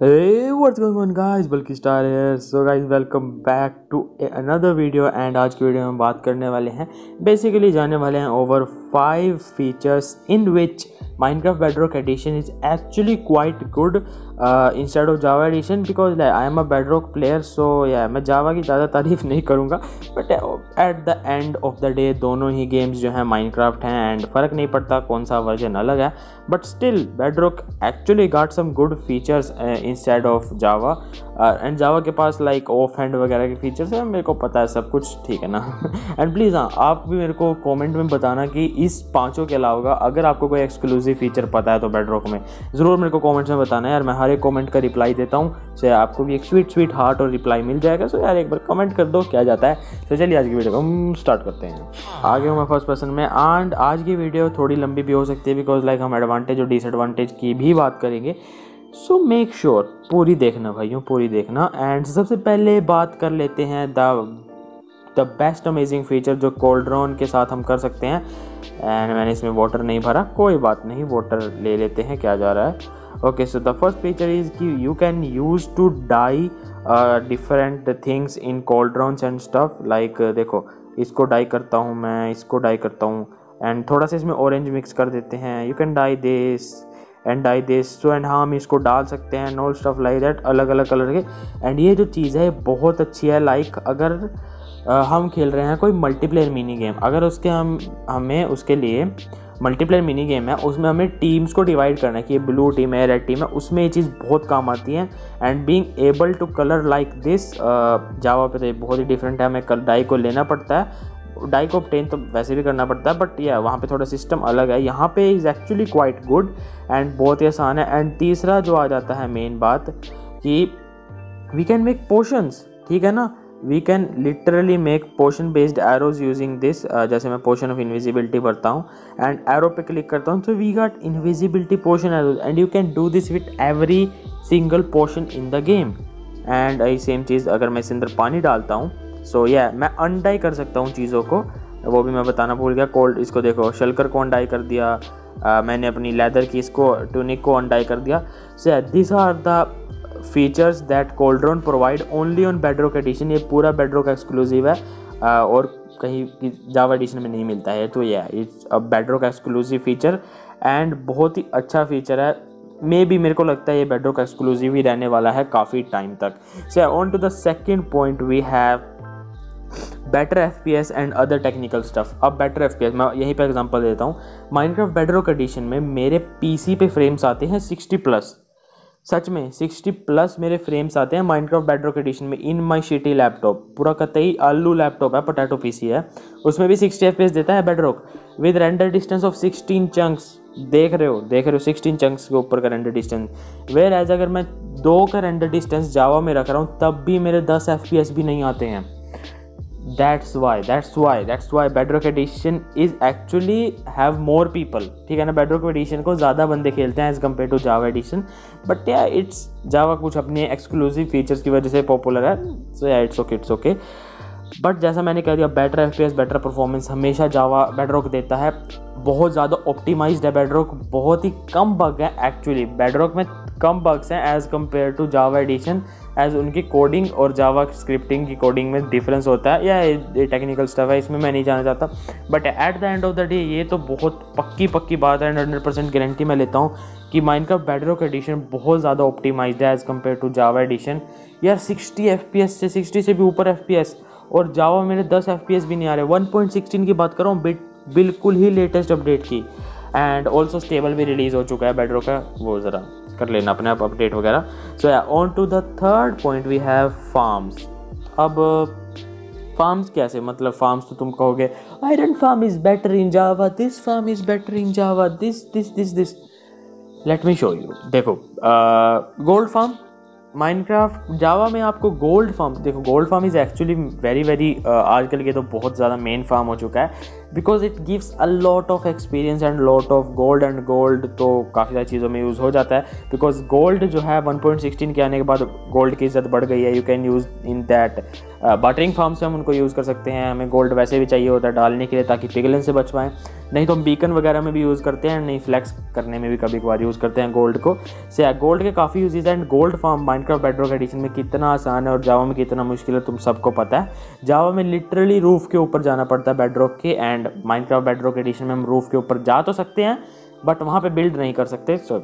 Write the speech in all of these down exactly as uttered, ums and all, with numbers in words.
Hey, what's going on guys? बल्कि star है। So guys welcome back to another video and आज की video में हम बात करने वाले हैं, बेसिकली जाने वाले हैं over five features in which Minecraft Bedrock Edition is actually quite good uh, instead of Java Edition because like, I am a Bedrock player, so yeah मैं Java की ज़्यादा तारीफ नहीं करूँगा, but at the end of the day दोनों ही games जो हैं Minecraft हैं एंड फ़र्क नहीं पड़ता कौन सा वर्जन अलग है, but still Bedrock actually got some good features uh, instead of Java and uh, Java के पास लाइक ऑफ हैंड वगैरह के फीचर्स हैं, मेरे को पता है सब कुछ, ठीक है ना। एंड प्लीज़ हाँ आप भी मेरे को कमेंट में बताना कि इस पांचों के अलावा अगर आपको कोई एक्सक्लूसिव फीचर पता है तो बेडरॉक में ज़रूर मेरे को कमेंट्स में बताना यार, मैं हर एक कमेंट का रिप्लाई देता हूँ। सो आपको भी एक स्वीट स्वीट हार्ट और रिप्लाई मिल जाएगा। सो यार एक बार कमेंट कर दो, क्या जाता है। तो चलिए आज की वीडियो को हम स्टार्ट करते हैं। आगे हूँ मैं फर्स्ट पर्सन में एंड आज की वीडियो थोड़ी लंबी भी हो सकती है बिकॉज लाइक हम एडवांटेज और डिसएडवांटेज की भी बात करेंगे। सो मेक श्योर पूरी देखना भाइयों, पूरी देखना। एंड सबसे पहले बात कर लेते हैं the the best amazing feature जो कोल्ड्रॉन के साथ हम कर सकते हैं। एंड मैंने इसमें वाटर नहीं भरा, कोई बात नहीं, वाटर ले लेते हैं, क्या जा रहा है। Okay so the first feature is कि you can use to dye different things in cauldrons and stuff. Like देखो इसको डाई करता हूँ मैं, इसको डाई करता हूँ एंड थोड़ा सा इसमें ऑरेंज मिक्स कर देते हैं। You can dye this and dye this so and हम इसको डाल सकते हैं, नो स्टफ लाइक दैट, अलग अलग कलर के। एंड ये जो चीज़ है बहुत अच्छी है। लाइक अगर आ, हम खेल रहे हैं कोई मल्टीप्लेयर मिनी गेम, अगर उसके हम हमें उसके लिए मल्टीप्लेयर मिनी गेम है, उसमें हमें टीम्स को डिवाइड करना है कि ये ब्लू टीम है, रेड टीम है, उसमें ये चीज़ बहुत काम आती है। And being able to colour like this Java पे तो ये बहुत ही डिफरेंट है, हमें डाई को लेना पड़ता है, डाई को ऑब्टेन तो वैसे भी करना पड़ता है, बट या वहाँ पे थोड़ा सिस्टम अलग है। यहाँ पे is actually quite good and बहुत ही आसान है। एंड तीसरा जो आ जाता है मेन बात कि वी कैन मेक पोशंस, ठीक है ना, we can literally make potion based arrows using this. जैसे मैं पोशन ऑफ इनविजिबिलिटी भरता हूँ एंड एरो पे क्लिक करता हूँ तो we got invisibility potion arrows and you can do this with every single potion in the game. And I same चीज़ अगर मैं इसके अंदर पानी डालता हूँ सो या मैं अनडाई कर सकता हूँ चीज़ों को, वो भी मैं बताना भूल गया। कोल्ड इसको देखो शल्कर को अनडाई कर दिया, uh, मैंने अपनी लेदर की इसको टूनिक को अनडाई कर दिया। So this are the features that cauldron provide only on Bedrock Edition. ये पूरा बेडरॉक एक्सक्लूसिव है uh, और कहीं जावा एडिशन में नहीं मिलता है। तो yeah it's a Bedrock exclusive feature and बहुत ही अच्छा फीचर है। मे बी मेरे को लगता है ये बेडरॉक एक्सक्लूसिव ही रहने वाला है काफ़ी टाइम तक। So on to the second point we have better F P S and other technical stuff. अब बेटर एफ पी एस मैं यहीं पे एग्जांपल देता हूँ। माइनक्राफ्ट बेडरॉक एडिशन में मेरे पीसी पे फ्रेम्स आते हैं सिक्सटी प्लस, सच में सिक्सटी प्लस मेरे फ्रेम्स आते हैं माइनक्राफ्ट बेडरॉक एडिशन में इन माई शिटी लैपटॉप। पूरा कतई आलू लैपटॉप है, पोटैटो पीसी है, उसमें भी सिक्सटी एफ पी एस देता है Bedrock with render distance of sixteen chunks. देख रहे हो देख रहे हो सिक्सटीन चंक्स के ऊपर का रेंडर डिस्टेंस। वेयर एज अगर मैं दो का रेंडर डिस्टेंस जावा में रख रहा हूँ तब भी मेरे दस एफ पी एस भी नहीं आते हैं। That's why, that's why, that's why Bedrock Edition is actually have more people, ठीक है ना। Bedrock Edition को ज़्यादा बंदे खेलते हैं as compared to Java Edition, but yeah it's Java कुछ अपने exclusive features की वजह से पॉपुलर है। so yeah it's okay, it's okay। But जैसा मैंने कह दिया better F P S better performance हमेशा जावा बेडरॉक देता है। बहुत ज़्यादा ऑप्टिमाइज्ड है बेडरॉक, बहुत ही कम बग है एक्चुअली बेडरॉक में, कम बग्स हैं as compare to Java Edition. As उनकी कोडिंग और जावा स्क्रिप्टिंग की कोडिंग में डिफरेंस होता है, या ये टेक्निकल स्टफ है, इसमें मैं नहीं जाना चाहता। But at the end of the day ये तो बहुत पक्की पक्की बात है एंड हंड्रेड परसेंट गारंटी मैं लेता हूँ कि माइनक्राफ्ट बेडरॉक एडिशन बहुत ज़्यादा ऑप्टिमाइज्ड है as compare to Java Edition. यार सिक्सटी एफ पी एस से सिक्सटी से भी ऊपर एफ पी एस, और जावा मेरे दस एफ पी एस भी नहीं आ रहे। वन पॉइंट सिक्सटीन की बात कर रहा हूँ, बिल्कुल ही लेटेस्ट अपडेट की। एंड ऑल्सो स्टेबल भी रिलीज़ हो चुका है बेडरॉक का, वो ज़रा कर लेना अपने आप अपडेट वगैरह। So yeah on to the third point we have farms. अब फार्म्स कैसे, मतलब फार्म्स तो तुम कहोगे iron farm is better in Java, this farm is better in Java, this this this this let me show you. देखो gold farm Minecraft Java में आपको gold farm, देखो gold farm is actually very very आजकल के तो बहुत ज़्यादा main farm हो चुका है। Because it gives a lot of experience and lot of gold, and gold तो काफ़ी सारी चीज़ों में यूज़ हो जाता है, बिकॉज गोल्ड जो है वन पॉइंट सिक्सटीन के आने के बाद गोल्ड की इज्जत बढ़ गई है। You can use in that bartering farm से हम उनको यूज़ कर सकते हैं। हमें गोल्ड वैसे भी चाहिए होता है डालने के लिए ताकि पिघलन से बच पाएँ, नहीं तो हम बीकन वगैरह में भी यूज़ करते हैं, नहीं फ्लैक्स करने में भी कभी कभार यूज़ करते हैं गोल्ड को। से गोल्ड के काफ़ी यूजेज हैं, and gold farm Minecraft Bedrock Edition में कितना आसान है और जावा में कितना मुश्किल है तुम सबको पता है। जावा में लिटरली रूफ के ऊपर जाना पड़ता है बेडरॉक के, एंड माइनक्राफ्ट बेडरॉक एडिशन में हम रूफ के ऊपर जा तो सकते हैं बट वहाँ पे बिल्ड नहीं कर सकते। सो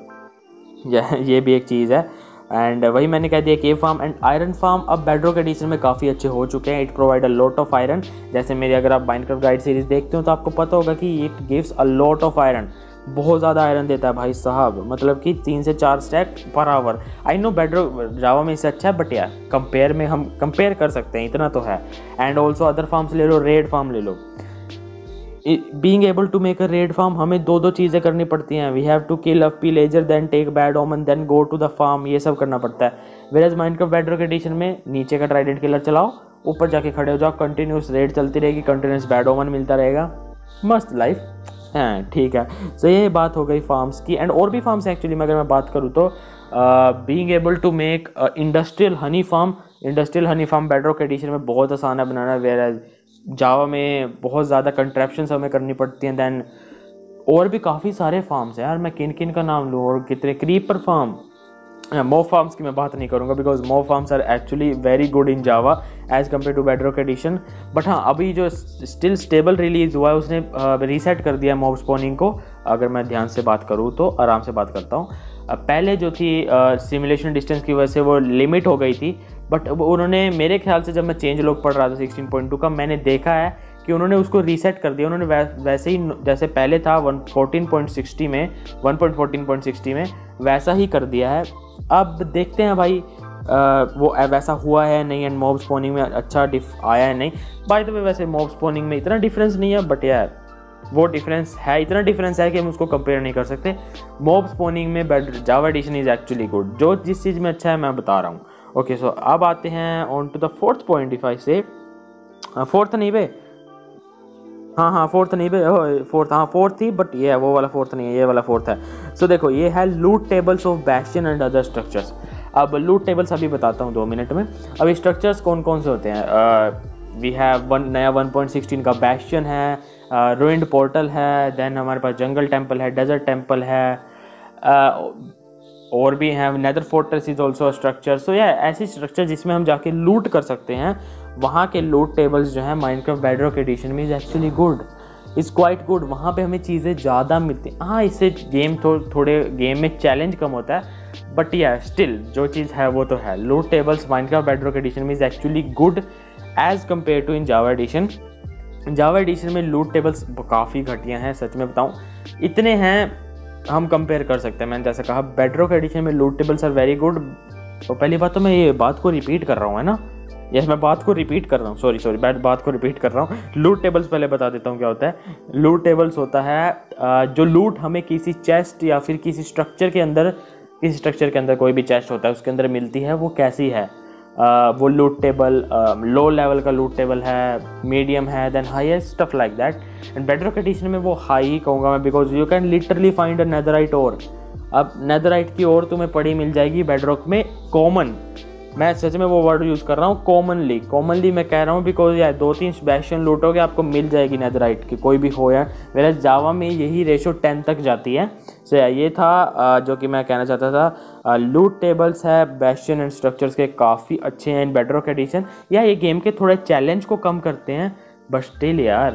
ये भी एक चीज़ है। एंड वही मैंने कह दिया cave farm and iron farm अब बेडरॉक एडिशन में काफ़ी अच्छे हो चुके हैं। It provide a lot of iron. जैसे मेरी अगर आप माइनक्राफ्ट गाइड सीरीज देखते हो तो आपको पता होगा कि it gives a lot of iron, बहुत ज़्यादा आयरन देता है भाई साहब, मतलब कि तीन से चार stack per hour. I know Bedrock Java में इससे अच्छा है, बट यार कंपेयर में हम कंपेयर कर सकते हैं, इतना तो है। एंड ऑल्सो अदर फार्म्स ले लो, रेड फार्म ले लो। Being able to make a raid farm हमें दो दो चीज़ें करनी पड़ती हैं। We have to kill a pillager, then take bad omen, then go to the farm, ये सब करना पड़ता है। वेयरएज माइनक्राफ्ट बेडरॉक एडिशन में नीचे का ट्राइडेंट किलर चलाओ, ऊपर जाके खड़े हो जाओ, कंटिन्यूस रेड चलती रहेगी, कंटिन्यूस बैड ओमन मिलता रहेगा, मस्त लाइफ है। ठीक है, सो ये बात हो गई फार्म्स की। एंड और भी फार्म्स हैं एक्चुअली, अगर मैं बात करूँ तो being able to make industrial honey farm. Industrial honey farm Bedrock Edition में बहुत आसान है बनाना, वेयरएज जावा में बहुत ज़्यादा कंट्रैप्शंस हमें करनी पड़ती हैं। दैन और भी काफ़ी सारे फार्म्स हैं यार, मैं किन किन का नाम लूँ और कितने, क्रीपर फार्म, मो फार्म्स की मैं बात नहीं करूँगा because mob farms are actually very good in Java as compare to Bedrock Edition. But हाँ, अभी जो स्टिल स्टेबल रिलीज़ हुआ है उसने रीसेट कर दिया मॉब स्पॉनिंग को। अगर मैं ध्यान से बात करूँ तो आराम से बात करता हूँ। पहले जो थी सिमुलेशन डिस्टेंस की वजह से वो लिमिट हो गई थी, बट उन्होंने मेरे ख्याल से जब मैं चेंज लॉग पढ़ रहा था सिक्सटीन पॉइंट टू का, मैंने देखा है कि उन्होंने उसको रीसेट कर दिया। उन्होंने वै, वैसे ही जैसे पहले था वन फोर्टीन पॉइंट सिक्सटी में one point fourteen point sixty में वैसा ही कर दिया है। अब देखते हैं भाई आ, वो वैसा हुआ है नहीं, एंड मॉब स्पॉनिंग में अच्छा डिफ आया है नहीं। बाय द वे वैसे मॉब स्पॉनिंग में इतना डिफरेंस नहीं है, बट यार वो डिफरेंस है, इतना डिफरेंस है कि हम उसको कंपेयर नहीं कर सकते। मॉब स्पॉनिंग में bed Java Edition is actually good, जो जिस चीज़ में अच्छा है मैं बता रहा हूँ। ओके, सो अब आते हैं on to the fourth point. If I say fourth नहीं बे, हाँ हाँ फोर्थ नहीं बे, फोर्थ हाँ फोर्थ थी, बट ये वो वाला फोर्थ नहीं है, ये वाला फोर्थ है। सो so, देखो ये है loot tables of bastion and other structures. अब लूट टेबल्स अभी बताता हूँ दो मिनट में। अब स्ट्रक्चर्स कौन कौन से होते हैं? वी हैव वन नया वन पॉइंट सिक्सटीन का बैस्टियन है, रूइंड पोर्टल है, देन हमारे पास जंगल टेम्पल है, डेजर्ट टेम्पल है, uh, और भी हैं। Nether fortress is also structure. So yeah ऐसी स्ट्रक्चर जिसमें हम जाके लूट कर सकते हैं, वहाँ के लूट टेबल्स जो हैं माइनक्राफ्ट बेडरॉक एडिशन में is actually good, is quite good. वहाँ पे हमें चीज़ें ज़्यादा मिलती हैं। हाँ, इससे गेम थो, थोड़े गेम में चैलेंज कम होता है, बट या स्टिल जो चीज़ है वो तो है। Loot tables Minecraft Bedrock Edition में is actually good as compare to in Java Edition. Java Edition में लूट टेबल्स काफ़ी घटिया हैं, सच में बताऊँ। इतने हैं हम कंपेयर कर सकते हैं। मैंने जैसे कहा बेडरॉक एडिशन में loot tables are very good. तो पहली बात तो मैं ये बात को रिपीट कर रहा हूँ, है ना, यस मैं बात को रिपीट कर रहा हूँ, सॉरी सॉरी मैं बात को रिपीट कर रहा हूँ। लूट टेबल्स पहले बता देता हूँ क्या होता है। लूट टेबल्स होता है जो लूट हमें किसी चेस्ट या फिर किसी स्ट्रक्चर के अंदर, किसी स्ट्रक्चर के अंदर कोई भी चेस्ट होता है उसके अंदर मिलती है, वो कैसी है। Uh, वो लूट टेबल लो लेवल का लूट टेबल है, मीडियम है, then highest, stuff like that. And Bedrock Edition में वो हाई ही कहूँगा मैं, because you can literally find a netherite ore. अब नेदराइट की ओर तुम्हें पड़ी मिल जाएगी बेडरॉक में कॉमन। मैं सच में वो वर्ड यूज़ कर रहा हूँ, कॉमनली। कॉमनली मैं कह रहा हूँ बिकॉज यार दो तीन बैशन लूटोगे आपको मिल जाएगी नेदराइट की, कोई भी हो यार। मेरा जावा में यही रेशो टेन तक जाती है। सो so, ये था जो कि मैं कहना चाहता था। लूट टेबल्स है बैस्टियन एंड स्ट्रक्चर्स के काफ़ी अच्छे हैं इन बेडरॉक एडिशन। या ये गेम के थोड़े चैलेंज को कम करते हैं, बट स्टिल यार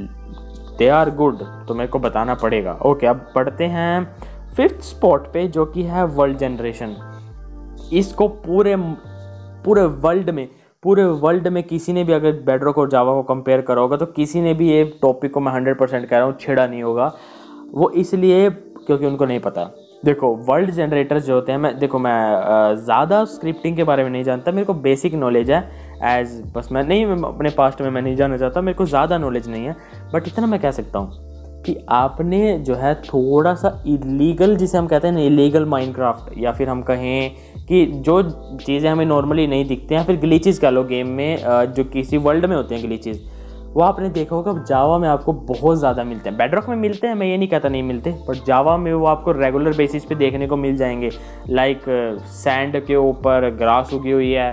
दे आर गुड, तो मेरे को बताना पड़ेगा। ओके, अब पढ़ते हैं फिफ्थ स्पॉट पे, जो कि है वर्ल्ड जनरेशन। इसको पूरे पूरे वर्ल्ड में पूरे वर्ल्ड में किसी ने भी अगर बेडरॉक और जावा को कंपेयर करा होगा तो किसी ने भी ये टॉपिक को मैं हंड्रेड परसेंट कह रहा हूँ छेड़ा नहीं होगा। वो इसलिए क्योंकि उनको नहीं पता। देखो वर्ल्ड जनरेटर्स जो होते हैं, मैं देखो मैं ज़्यादा स्क्रिप्टिंग के बारे में नहीं जानता, मेरे को बेसिक नॉलेज है एज बस मैं नहीं मैं अपने पास्ट में मैं नहीं जानना चाहता, मेरे को ज़्यादा नॉलेज नहीं है। बट इतना मैं कह सकता हूँ कि आपने जो है थोड़ा सा इलीगल, जिसे हम कहते हैं ना इलीगल माइनक्राफ्ट, या फिर हम कहें कि जो चीज़ें हमें नॉर्मली नहीं दिखती हैं, फिर ग्लिचेस कह लो गेम में, जो किसी वर्ल्ड में होते हैं ग्लिचेस, वो आपने देखा होगा जावा में आपको बहुत ज़्यादा मिलते हैं। बेडरॉक में मिलते हैं, मैं ये नहीं कहता नहीं मिलते, बट जावा में वो आपको रेगुलर बेसिस पे देखने को मिल जाएंगे। लाइक सैंड के ऊपर ग्रास उगी हुई है,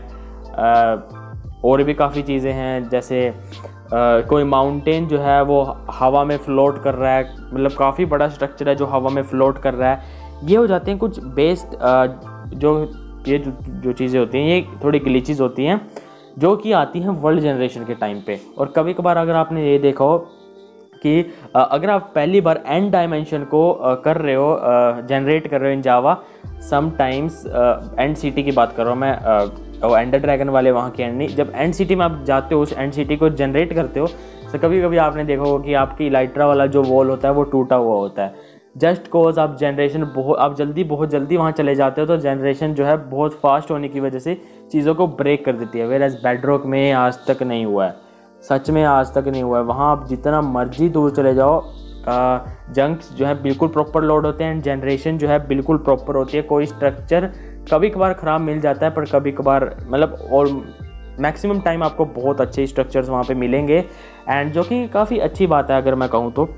uh, और भी काफ़ी चीज़ें हैं, जैसे uh, कोई माउंटेन जो है वो हवा में फ्लोट कर रहा है, मतलब काफ़ी बड़ा स्ट्रक्चर है जो हवा में फ्लोट कर रहा है। ये हो जाते हैं कुछ बेस्ड uh, जो ये जो, जो चीज़ें होती हैं ये थोड़ी ग्लिचेस होती हैं जो कि आती हैं वर्ल्ड जनरेशन के टाइम पे। और कभी कभार अगर आपने ये देखा हो कि अगर आप पहली बार एंड डायमेंशन को कर रहे हो, जनरेट कर रहे हो in Java, sometimes End city की बात कर रहा हूँ मैं, वो एंडर ड्रैगन वाले वहाँ की एंड नहीं, जब एंड सिटी में आप जाते हो उस एंड सिटी को जनरेट करते हो तो कभी कभी आपने देखा होगा कि आपकी इलाइट्रा वाला जो वॉल होता है वो टूटा हुआ होता है, जस्ट कोज आप जनरेशन बहुत आप जल्दी बहुत जल्दी वहाँ चले जाते हो तो जनरेशन जो है बहुत फास्ट होने की वजह से चीज़ों को ब्रेक कर देती है। वेयर एज बेडरॉक में आज तक नहीं हुआ है, सच में आज तक नहीं हुआ है। वहाँ आप जितना मर्जी दूर चले जाओ, जंक्स जो है बिल्कुल प्रॉपर लोड होते हैं, जनरेशन जो है बिल्कुल प्रॉपर होती है। कोई स्ट्रक्चर कभी कभार ख़राब मिल जाता है पर कभी कभार मतलब और मैक्सिमम टाइम आपको बहुत अच्छे स्ट्रक्चर्स वहाँ पे मिलेंगे, एंड जो कि काफ़ी अच्छी बात है अगर मैं कहूँ तो,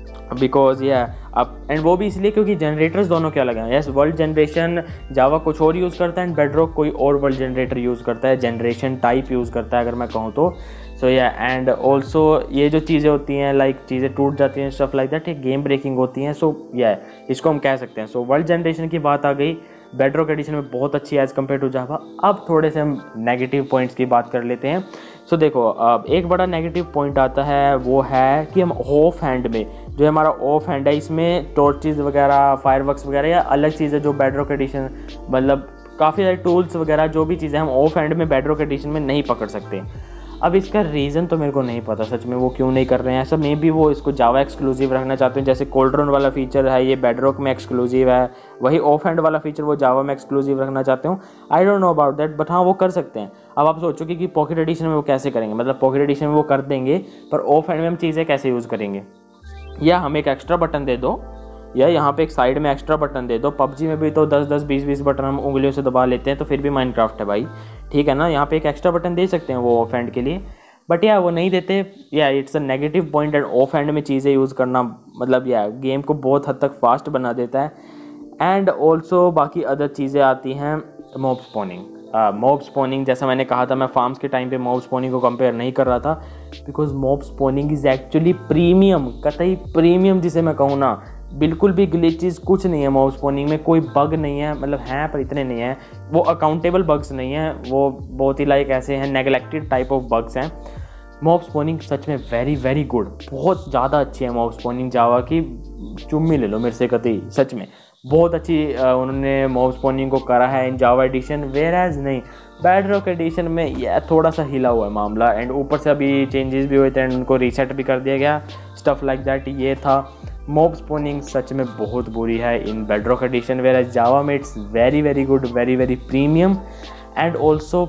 बिकॉज ये अब एंड वो भी इसलिए क्योंकि जनरेटर्स दोनों के अलग हैं। यस, वर्ल्ड जनरेशन जावा कुछ और यूज़ करता है एंड बेडरॉक कोई और वर्ल्ड जनरेटर यूज़ करता है, जनरेशन टाइप यूज़ करता है अगर मैं कहूँ तो। सो या एंड ऑल्सो ये जो चीज़ें होती हैं लाइक चीज़ें टूट जाती हैं स्टफ लाइक दैट, ये गेम ब्रेकिंग होती हैं। सो या इसको हम कह सकते हैं। सो वर्ल्ड जनरेशन की बात आ गई, बेडरॉक एडिशन में बहुत अच्छी है एज़ कम्पेयर टू जावा। अब थोड़े से हम नेगेटिव पॉइंट्स की बात कर लेते हैं। सो so, देखो अब एक बड़ा नेगेटिव पॉइंट आता है वो है कि हम ऑफ हैंड में जो हमारा ऑफ हैंड है इसमें टॉर्चेस वगैरह, फायरवर्क्स वगैरह या अलग चीज़ें जो बेडरॉक एडिशन मतलब काफ़ी सारे टूल्स वगैरह जो भी चीज़ें हम ऑफ हैंड में बेडरॉक एडिशन में नहीं पकड़ सकते। अब इसका रीज़न तो मेरे को नहीं पता सच में वो क्यों नहीं कर रहे हैं ऐसा। मे बी वो इसको जावा एक्सक्लूसिव रखना चाहते हैं, जैसे कोल्ड्रॉन वाला फीचर है ये बेडरॉक में एक्सक्लूसिव है, वही ऑफ हैंड वाला फीचर वो जावा में एक्सक्लूसिव रखना चाहते हो। I don't know about that, but हाँ वो कर सकते हैं। अब आप सोचोगे कि पॉकेट एडिशन में वो कैसे करेंगे, मतलब पॉकेट एडिशन में वो कर देंगे पर ऑफ हैंड में हम चीज़ें कैसे यूज़ करेंगे, या हम एक एक्स्ट्रा बटन दे दो या यहाँ पे एक साइड में एक्स्ट्रा बटन दे दो। पबजी में भी तो दस दस बीस बीस बटन हम उंगलियों से दबा लेते हैं तो फिर भी माइनक्राफ्ट है भाई, ठीक है ना। यहाँ पे एक एक्स्ट्रा बटन दे सकते हैं वो ऑफ हैंड के लिए, बट या वो नहीं देते। Yeah it's a negative point and off hand में चीज़ें यूज़ करना मतलब या गेम को बहुत हद तक फास्ट बना देता है। एंड ऑल्सो बाकी अदर चीज़ें आती हैं, मॉब स्पॉनिंग। मॉब स्पॉनिंग जैसा मैंने कहा था, मैं फार्म्स के टाइम पे मॉब स्पॉनिंग को कंपेयर नहीं कर रहा था, because mob spawning is actually premium, कतई प्रीमियम जिसे मैं कहूँ ना, बिल्कुल भी ग्लिचेस कुछ नहीं है मॉब स्पॉनिंग में, कोई बग नहीं है, मतलब हैं पर इतने नहीं हैं, वो अकाउंटेबल बग्स नहीं हैं, वो बहुत ही लाइक ऐसे हैं नेगलेक्टेड टाइप ऑफ बग्स हैं। मॉब स्पॉनिंग सच में वेरी वेरी गुड, बहुत ज़्यादा अच्छी है मॉब स्पॉनिंग जावा की, चुम्मी ले लो मेरे से कतई, सच में बहुत अच्छी उन्होंने मॉब स्पॉनिंग को करा है in Java Edition. Whereas नहीं बेडरॉक एडिशन में यह थोड़ा सा हिला हुआ है मामला, एंड ऊपर से अभी चेंजेस भी हुए थे एंड उनको रीसेट भी कर दिया गया, स्टफ लाइक दैट। ये था मॉब स्पॉनिंग सच में बहुत बुरी है in bedrock Edition, whereas Java में it's very very good, very very premium. And also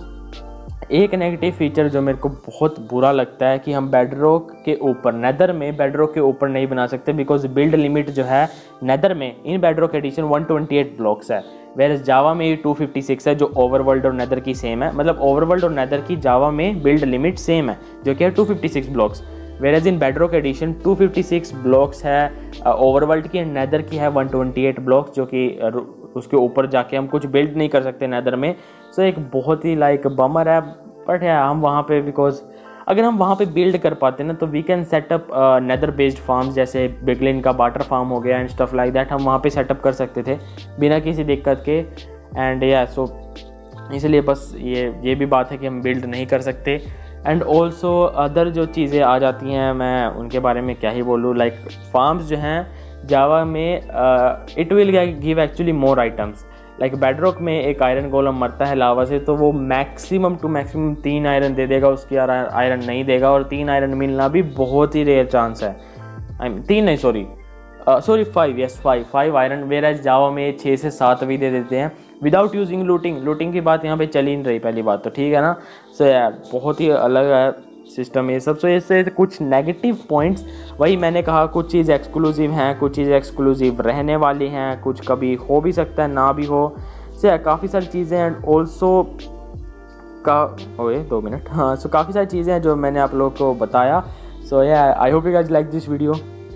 एक नेगेटिव फीचर जो मेरे को बहुत बुरा लगता है कि हम बेडरॉक के ऊपर नेदर में बेडरॉक के ऊपर नहीं बना सकते, बिकॉज बिल्ड लिमिट जो है नेदर में in bedrock edition one twenty eight blocks है, वेयर जावा में ये टू फिफ्टी सिक्स है जो ओवरवर्ल्ड और नेदर की सेम है। मतलब ओवरवर्ल्ड और नेदर की जावा में बिल्ड लिमिट सेम है जो कि है two fifty six blocks, where in bedrock edition two fifty six blocks है ओवरवर्ल्ड की, एंड नेदर की है वन ट्वेंटी एट ब्लॉक्स जो कि उसके ऊपर जाके हम कुछ बिल्ड नहीं कर सकते नेदर में। सो एक बहुत ही लाइक बमर है, बट है हम वहाँ पे बिकॉज अगर हम वहाँ पे बिल्ड कर पाते ना तो we can setup nether based farms, जैसे बिगलिन का बाटर फार्म हो गया एंड स्टफ लाइक दैट, हम वहाँ पे सेटअप कर सकते थे बिना किसी दिक्कत के। एंड या सो इसलिए बस ये ये भी बात है कि हम बिल्ड नहीं कर सकते। एंड ऑल्सो अदर जो चीज़ें आ जाती हैं मैं उनके बारे में क्या ही बोलूँ, लाइक फार्म्स जो हैं जावा में it will give actually more items. Like bedrock में एक आयरन गोलम मरता है लावा से तो वो मैक्सिमम टू मैक्सिमम तीन आयरन दे देगा, उसकी आयरन नहीं देगा, और तीन आयरन मिलना भी बहुत ही रेयर चांस है। आई मीन तीन नहीं sorry sorry five yes five five iron, whereas Java में छः से सात भी दे देते हैं विदाउट यूजिंग लूटिंग। लूटिंग की बात यहाँ पे चली नहीं रही पहली बात तो, ठीक है ना। सो so, यार बहुत ही अलग है सिस्टम ये सब। सो so, इससे कुछ नेगेटिव पॉइंट्स, वही मैंने कहा कुछ चीज़ एक्सक्लूसिव हैं, कुछ चीज़ एक्सक्लूसिव रहने वाली हैं, कुछ कभी हो भी सकता है ना भी हो। सो so, काफ़ी सारी चीज़ें एंड ऑल्सो का ओए दो मिनट हाँ सो so, काफ़ी सारी चीज़ें हैं जो मैंने आप लोगों को बताया। So yeah, I hope you guys like this video.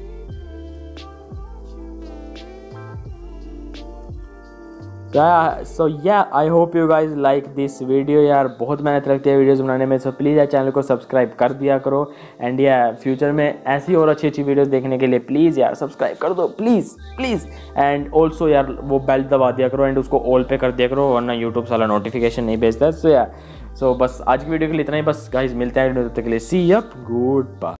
So yeah I hope you guys like this video. यार बहुत मेहनत लगती है वीडियोस बनाने में, सो प्लीज़ यार चैनल को सब्सक्राइब कर दिया करो। एंड या फ्यूचर में ऐसी और अच्छी अच्छी वीडियोस देखने के लिए प्लीज़ यार सब्सक्राइब कर दो, प्लीज़ प्लीज़। एंड ऑल्सो यार वो बेल दबा दिया करो एंड उसको ऑल पे कर दिया करो, वरना यूट्यूब साला नोटिफिकेशन नहीं भेजता है। सो यार सो बस आज की वीडियो के लिए इतना ही। बस गाइज मिलते हैं तब तक के लिए, सी यू, गुड बाय।